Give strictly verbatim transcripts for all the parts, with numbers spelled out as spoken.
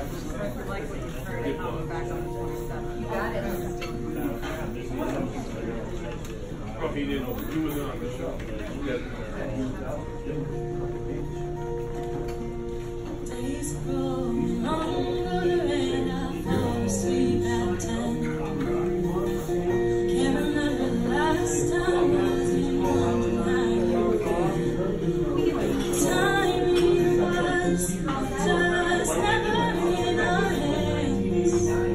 like what you heard and I'll be back on the twenty-seventh. You got it. Probably didn't know he was on the show. Days growing longer and I fall asleep at ten. Can't remember the last time I was in one night. Time was just never in our hands.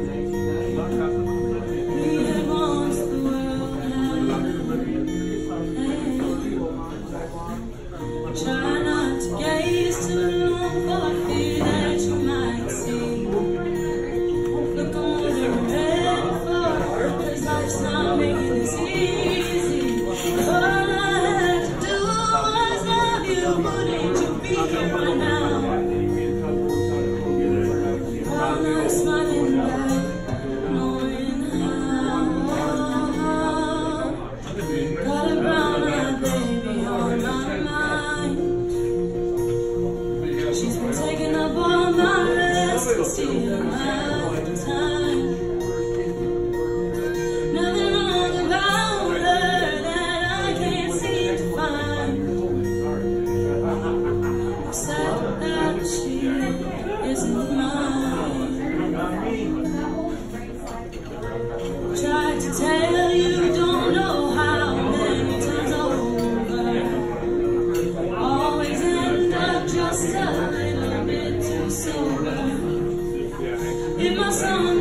We had once the world had. Try not to gaze too long for I fear that you might see. Look on what I'm ready for, cause life's not making this easy. All I had to do was love you, wouldn't you be here right now? All night smiling back, knowing how. Got a brown eyed baby on my mind. She's been taking up all my rest and stealing my time. Nothing wrong about her that I can't seem to find, except that she isn't mine. Tried to tell you, don't know how many times over. Always end up just a little bit too sober. If my son